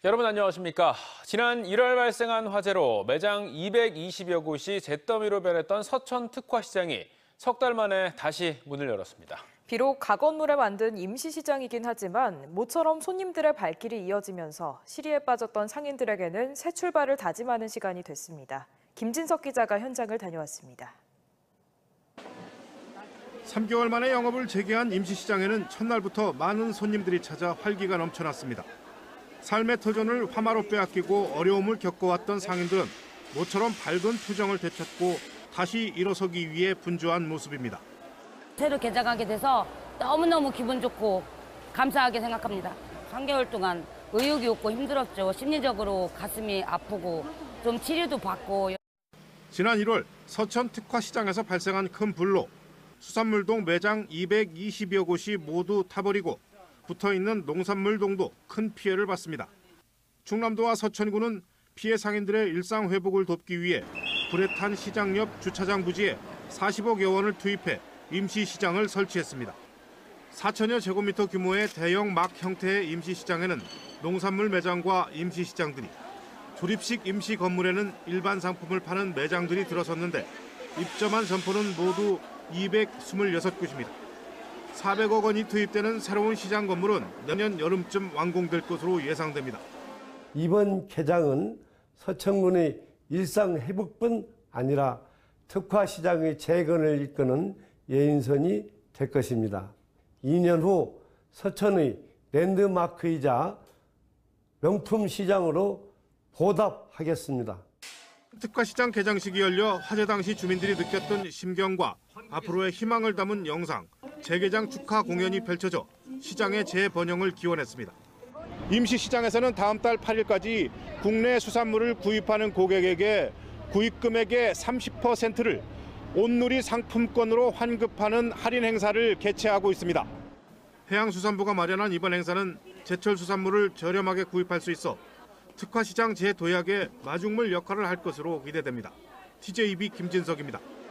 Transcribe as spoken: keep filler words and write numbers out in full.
여러분 안녕하십니까? 지난 일월 발생한 화재로 매장 이백이십여 곳이 잿더미로 변했던 서천 특화시장이 석 달 만에 다시 문을 열었습니다. 비록 가건물에 만든 임시시장이긴 하지만 모처럼 손님들의 발길이 이어지면서 시리에 빠졌던 상인들에게는 새 출발을 다짐하는 시간이 됐습니다. 김진석 기자가 현장을 다녀왔습니다. 삼 개월 만에 영업을 재개한 임시시장에는 첫날부터 많은 손님들이 찾아 활기가 넘쳐났습니다. 삶의 터전을 화마로 빼앗기고 어려움을 겪어왔던 상인들은 모처럼 밝은 표정을 되찾고 다시 일어서기 위해 분주한 모습입니다. 새로 개장하게 돼서 너무너무 기분 좋고 감사하게 생각합니다. 삼 개월 동안 의욕이 없고 힘들었죠. 심리적으로 가슴이 아프고 좀 치료도 받고. 지난 일월 서천 특화시장에서 발생한 큰 불로 수산물동 매장 이백이십여 곳이 모두 타버리고 붙어있는 농산물동도 큰 피해를 봤습니다. 충남도와 서천구는 피해 상인들의 일상 회복을 돕기 위해 불에 탄 시장 옆 주차장 부지에 사십억여 원을 투입해 임시시장을 설치했습니다. 사천여 제곱미터 규모의 대형 막 형태의 임시시장에는 농산물 매장과 임시시장들이, 조립식 임시 건물에는 일반 상품을 파는 매장들이 들어섰는데 입점한 점포는 모두 이백이십육 곳입니다. 사백억 원이 투입되는 새로운 시장 건물은 내년 여름쯤 완공될 것으로 예상됩니다. 이번 개장은 서천군의 일상 회복뿐 아니라 특화시장의 재건을 이끄는 예인선이 될 것입니다. 이 년 후 서천의 랜드마크이자 명품 시장으로 보답하겠습니다. 특화시장 개장식이 열려 화재 당시 주민들이 느꼈던 심경과 앞으로의 희망을 담은 영상, 재개장 축하 공연이 펼쳐져 시장의 재번영을 기원했습니다. 임시시장에서는 다음 달 팔 일까지 국내 수산물을 구입하는 고객에게 구입 금액의 삼십 퍼센트를 온누리 상품권으로 환급하는 할인 행사를 개최하고 있습니다. 해양수산부가 마련한 이번 행사는 제철 수산물을 저렴하게 구입할 수 있어 특화시장 재도약의 마중물 역할을 할 것으로 기대됩니다. 티제이비 김진석입니다.